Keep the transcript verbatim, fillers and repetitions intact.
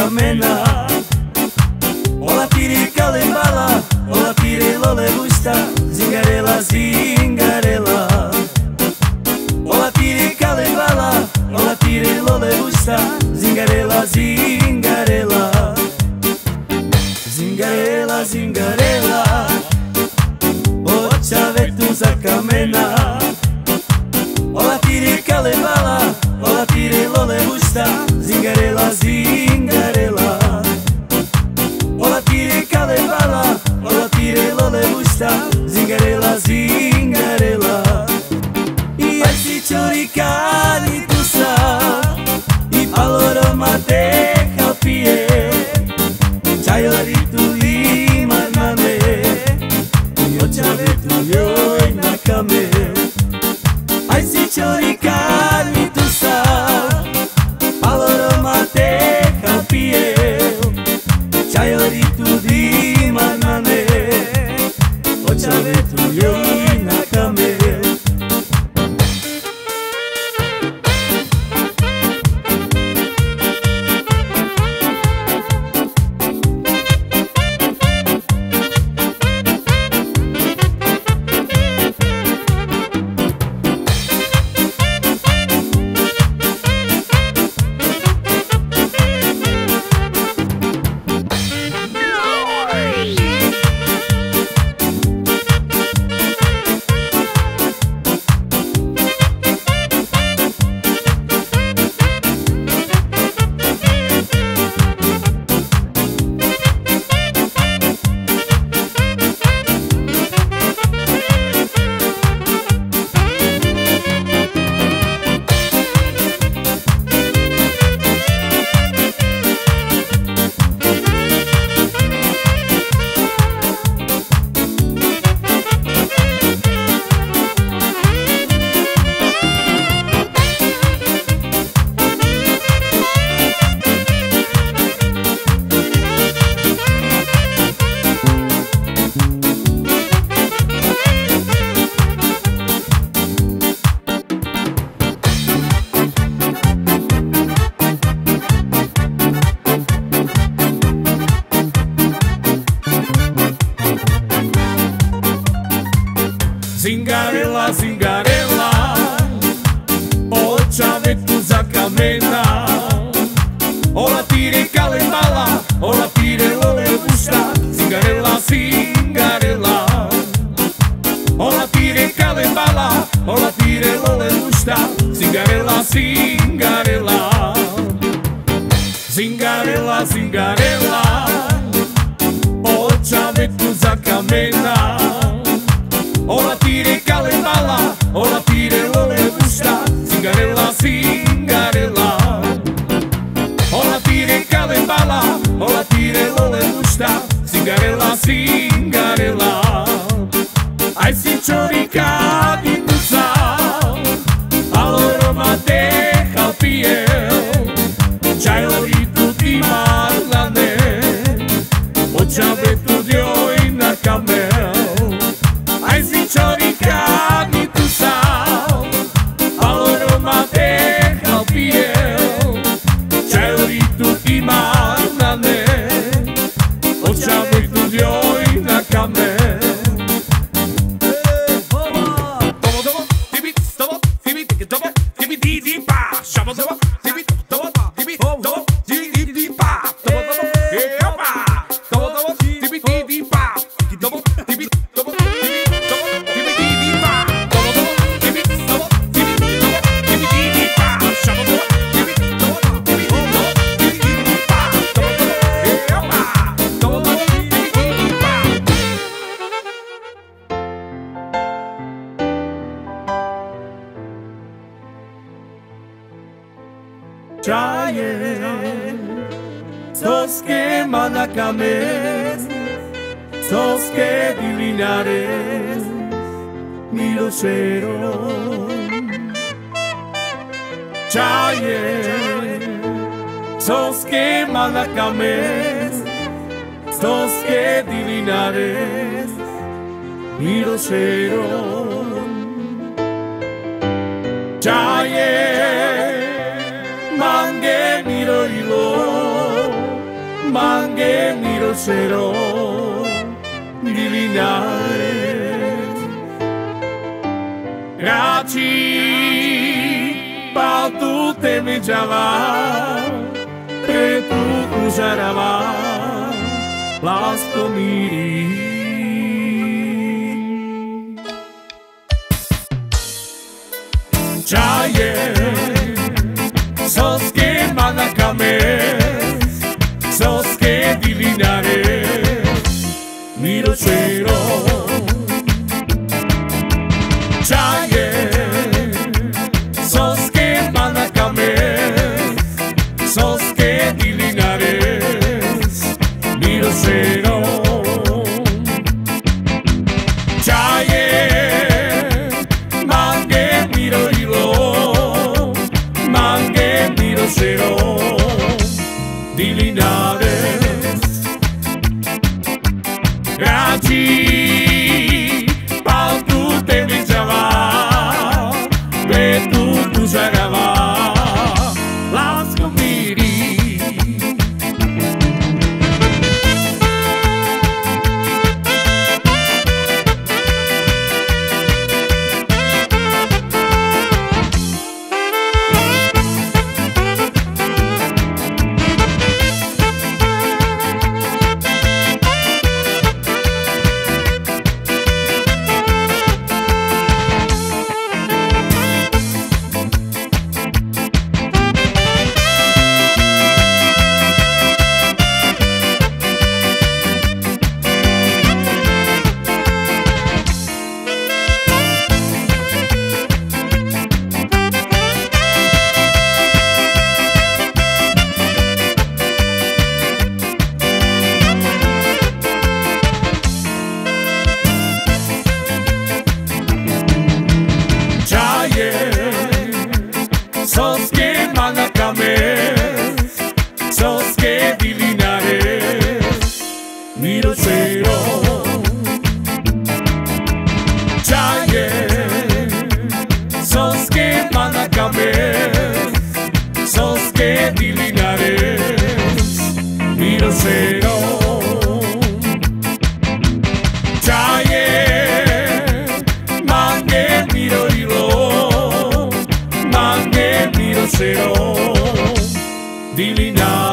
kamena. Ola tiri kalembala, ola tiri lole gusta, zingarela, zingarela. Ola tiri kalembala, ola tiri lole gusta, zingarela, zingarela. Zingarela, zingarela, oća vetu za kamena. Ola tiri kalembala, ola tiri lole gusta, zingarela, zingarela. Ola tiri kalembala, ola tiri lole gusta, zingarela, zingarela. I ai si cioricani tu sa, i paloro mate halpie, čajori tu ima na me, i očave tu joj na kame. Ai si cioricani tu sa, paloro mate halpie, čajori tu ima na me, očave tu joj na kame. Zingarela, zingarela, očave tu za kamena. Ola tiri kalembala, ola tiri lole gusta, zingarela, zingarela. Ola tiri kalembala, ola tiri lole gusta, zingarela, zingarela. Zingarela, zingarela, očave tu za kamena. Ola tiri kalembala, ola tiri lole gusta, zingarela, zingarela. Ola tiri kalembala, ola tiri lole gusta, zingarela, zingarela. Ai si cioricani tu sa, allora mate halpie, čajori tu ti marlane, očave tu joj na kamel. Ai si cioricani tu sa, allora mate halpie, čajori tu ti marlane, očave tu joj na kamel. Čaje, soske manakames, soske dilinares, milošero. Čaje, soske manakames, soske dilinares, milošero. Čaje, mange miro ilo, Mange miro cero divinare Raci pau tu te me java Pre tu kujarava Lasto miri Chaye Sos que manakames Sos que divinares Miro cero Chaye Sos que manakames Sos que divinares Miro cero Chaye Mange miro hilo Mange miro cero Divinades Raci pau tu te me java Pe tu tu jagava Las comiri Sos que manakames Sos que divinares Miro cero Chaye Sos que manakames Sos que divinares Miro cero Chaye Mange miro hilo Mange miro cero Divina